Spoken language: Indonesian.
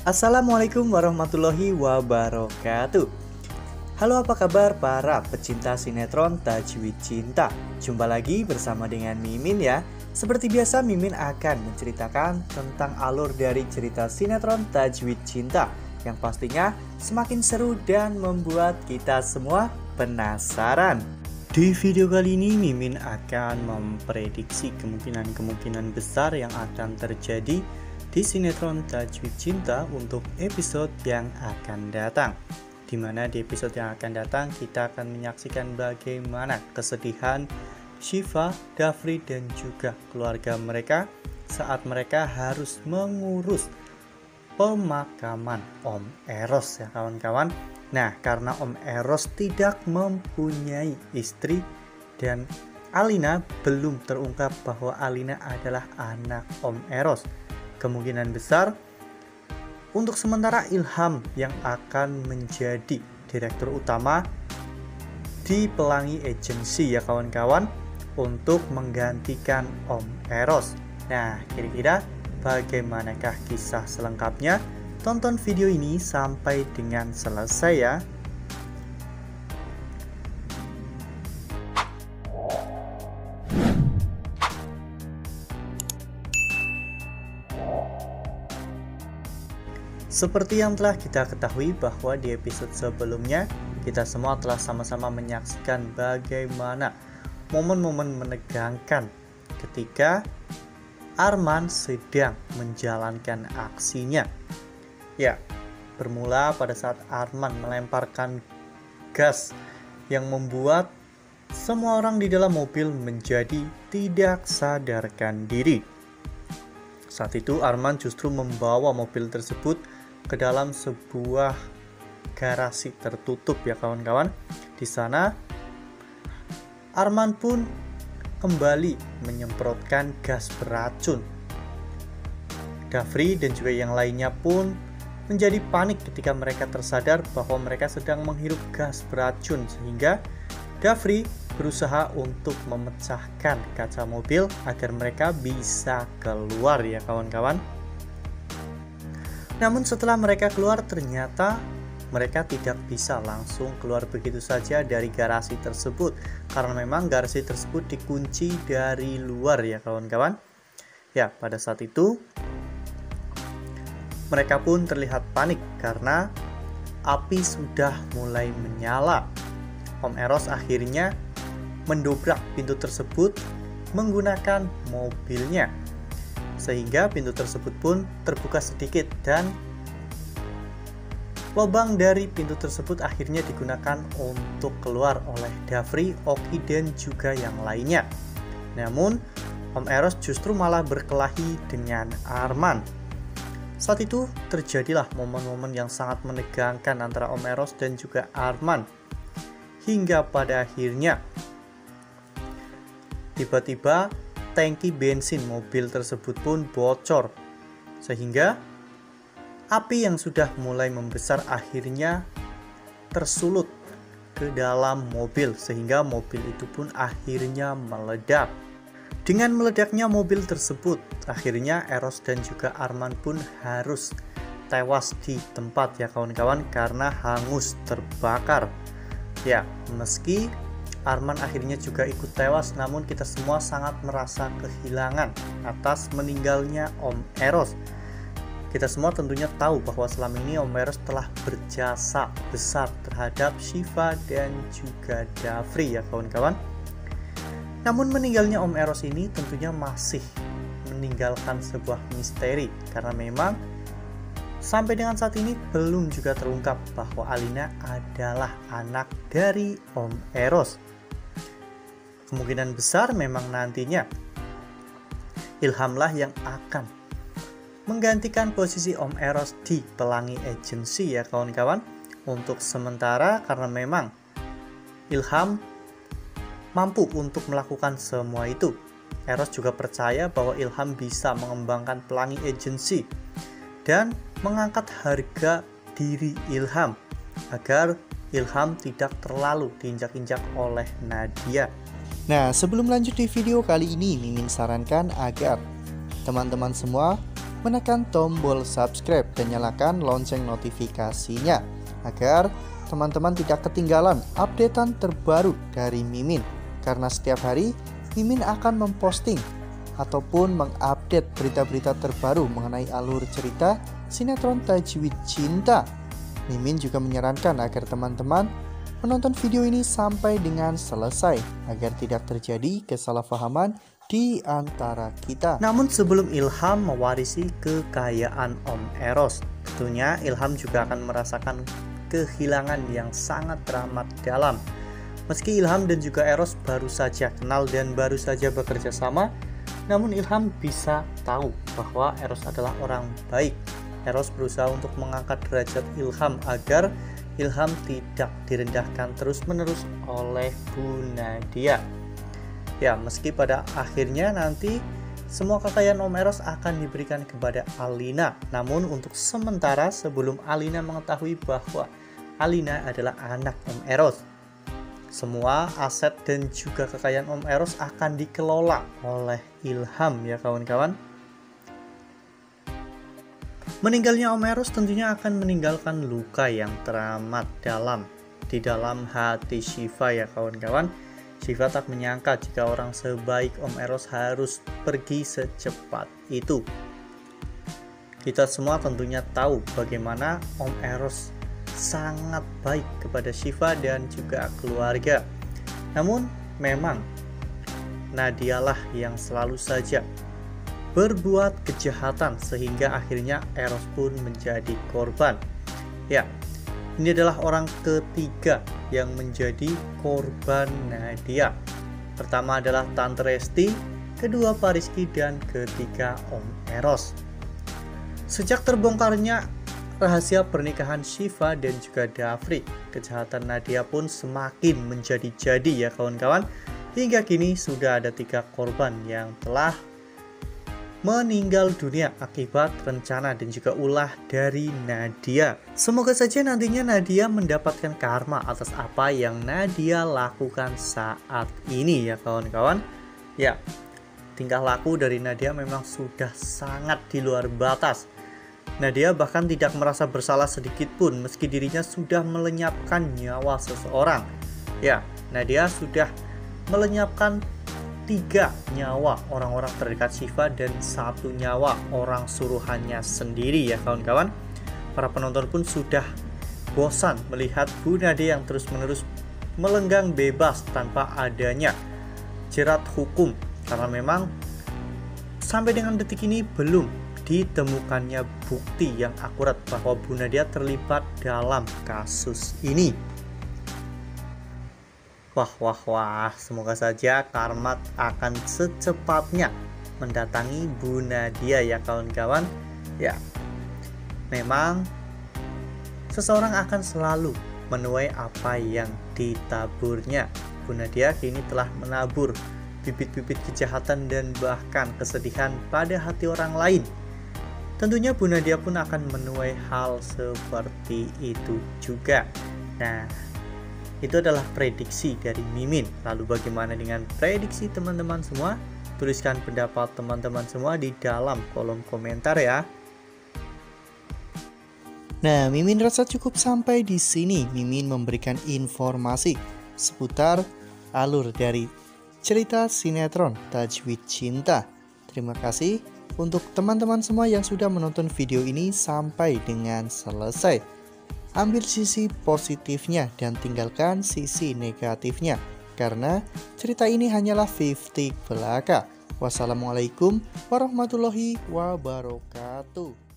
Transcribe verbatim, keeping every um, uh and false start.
Assalamualaikum warahmatullahi wabarakatuh. Halo, apa kabar para pecinta sinetron Tajwid Cinta? Jumpa lagi bersama dengan Mimin ya. Seperti biasa, Mimin akan menceritakan tentang alur dari cerita sinetron Tajwid Cinta yang pastinya semakin seru dan membuat kita semua penasaran. Di video kali ini Mimin akan memprediksi kemungkinan-kemungkinan besar yang akan terjadi di sinetron Tajwid Cinta untuk episode yang akan datang. Dimana di episode yang akan datang kita akan menyaksikan bagaimana kesedihan Syifa, Dafri dan juga keluarga mereka saat mereka harus mengurus pemakaman Om Eros ya kawan-kawan. Nah, karena Om Eros tidak mempunyai istri dan Alina belum terungkap bahwa Alina adalah anak Om Eros, kemungkinan besar untuk sementara Ilham yang akan menjadi direktur utama di Pelangi Agency ya kawan-kawan untuk menggantikan Om Eros. Nah, kira-kira bagaimanakah kisah selengkapnya? Tonton video ini sampai dengan selesai ya. Seperti yang telah kita ketahui bahwa di episode sebelumnya kita semua telah sama-sama menyaksikan bagaimana momen-momen menegangkan ketika Arman sedang menjalankan aksinya. Ya, bermula pada saat Arman melemparkan gas yang membuat semua orang di dalam mobil menjadi tidak sadarkan diri. Saat itu Arman justru membawa mobil tersebut ke dalam sebuah garasi tertutup ya kawan-kawan. Di sana Arman pun kembali menyemprotkan gas beracun. Dafri dan juga yang lainnya pun menjadi panik ketika mereka tersadar bahwa mereka sedang menghirup gas beracun, sehingga Dafri berusaha untuk memecahkan kaca mobil agar mereka bisa keluar ya kawan-kawan. Namun setelah mereka keluar, ternyata mereka tidak bisa langsung keluar begitu saja dari garasi tersebut, karena memang garasi tersebut dikunci dari luar ya kawan-kawan. Ya, pada saat itu mereka pun terlihat panik karena api sudah mulai menyala. Om Eros akhirnya mendobrak pintu tersebut menggunakan mobilnya, sehingga pintu tersebut pun terbuka sedikit dan lubang dari pintu tersebut akhirnya digunakan untuk keluar oleh Dafri, Oki dan juga yang lainnya. Namun Om Eros justru malah berkelahi dengan Arman. Saat itu terjadilah momen-momen yang sangat menegangkan antara Om Eros dan juga Arman, hingga pada akhirnya tiba-tiba tangki bensin mobil tersebut pun bocor, sehingga api yang sudah mulai membesar akhirnya tersulut ke dalam mobil, sehingga mobil itu pun akhirnya meledak. Dengan meledaknya mobil tersebut, akhirnya Eros dan juga Arman pun harus tewas di tempat ya kawan-kawan karena hangus terbakar. Ya, meski Arman akhirnya juga ikut tewas, namun kita semua sangat merasa kehilangan atas meninggalnya Om Eros. Kita semua tentunya tahu bahwa selama ini Om Eros telah berjasa besar terhadap Syifa dan juga Dafri ya kawan-kawan. Namun meninggalnya Om Eros ini tentunya masih meninggalkan sebuah misteri, karena memang sampai dengan saat ini belum juga terungkap bahwa Alina adalah anak dari Om Eros. Kemungkinan besar memang nantinya Ilhamlah yang akan menggantikan posisi Om Eros di Pelangi Agency ya kawan-kawan. Untuk sementara, karena memang Ilham mampu untuk melakukan semua itu. Eros juga percaya bahwa Ilham bisa mengembangkan Pelangi Agency dan mengangkat harga diri Ilham agar Ilham tidak terlalu diinjak-injak oleh Nadia. Nah, sebelum lanjut di video kali ini, Mimin sarankan agar teman-teman semua menekan tombol subscribe dan nyalakan lonceng notifikasinya agar teman-teman tidak ketinggalan updatean terbaru dari Mimin. Karena setiap hari Mimin akan memposting ataupun mengupdate berita-berita terbaru mengenai alur cerita sinetron Tajwid Cinta. Mimin juga menyarankan agar teman-teman menonton video ini sampai dengan selesai agar tidak terjadi kesalahpahaman di antara kita. Namun sebelum Ilham mewarisi kekayaan Om Eros, tentunya Ilham juga akan merasakan kehilangan yang sangat teramat dalam. Meski Ilham dan juga Eros baru saja kenal dan baru saja bekerja sama, namun Ilham bisa tahu bahwa Eros adalah orang baik. Eros berusaha untuk mengangkat derajat Ilham agar Ilham tidak direndahkan terus-menerus oleh Bu Nadia. Ya, meski pada akhirnya nanti semua kekayaan Om Eros akan diberikan kepada Alina. Namun untuk sementara sebelum Alina mengetahui bahwa Alina adalah anak Om Eros, semua aset dan juga kekayaan Om Eros akan dikelola oleh Ilham ya kawan-kawan. Meninggalnya Om Eros tentunya akan meninggalkan luka yang teramat dalam di dalam hati Syifa ya kawan-kawan. Syifa tak menyangka jika orang sebaik Om Eros harus pergi secepat itu. Kita semua tentunya tahu bagaimana Om Eros sangat baik kepada Syifa dan juga keluarga. Namun memang Nadialah yang selalu saja berbuat kejahatan sehingga akhirnya Eros pun menjadi korban. Ya, ini adalah orang ketiga yang menjadi korban Nadia. Pertama adalah Tante Resti, kedua Pak Rizky, dan ketiga Om Eros. Sejak terbongkarnya rahasia pernikahan Syifa dan juga Dafri, kejahatan Nadia pun semakin menjadi-jadi ya kawan-kawan. Hingga kini sudah ada tiga korban yang telah meninggal dunia akibat rencana dan juga ulah dari Nadia. Semoga saja nantinya Nadia mendapatkan karma atas apa yang Nadia lakukan saat ini ya kawan-kawan. Ya, tingkah laku dari Nadia memang sudah sangat di luar batas. Nadia bahkan tidak merasa bersalah sedikit pun meski dirinya sudah melenyapkan nyawa seseorang. Ya, Nadia sudah melenyapkan tiga nyawa orang-orang terdekat Syifa dan satu nyawa orang suruhannya sendiri ya kawan-kawan. Para penonton pun sudah bosan melihat Bu Nadia yang terus-menerus melenggang bebas tanpa adanya jerat hukum, karena memang sampai dengan detik ini belum ditemukannya bukti yang akurat bahwa Bu Nadia terlibat dalam kasus ini. Wah wah wah, semoga saja karma akan secepatnya mendatangi Bu Nadia ya kawan-kawan. Ya, memang seseorang akan selalu menuai apa yang ditaburnya. Bu Nadia kini telah menabur bibit-bibit kejahatan dan bahkan kesedihan pada hati orang lain. Tentunya Bu Nadia pun akan menuai hal seperti itu juga. Nah, itu adalah prediksi dari Mimin. Lalu bagaimana dengan prediksi teman-teman semua? Tuliskan pendapat teman-teman semua di dalam kolom komentar ya. Nah, Mimin rasa cukup sampai di sini. Mimin memberikan informasi seputar alur dari cerita sinetron Tajwid Cinta. Terima kasih untuk teman-teman semua yang sudah menonton video ini sampai dengan selesai. Ambil sisi positifnya dan tinggalkan sisi negatifnya, karena cerita ini hanyalah lima puluh belaka. Wassalamualaikum warahmatullahi wabarakatuh.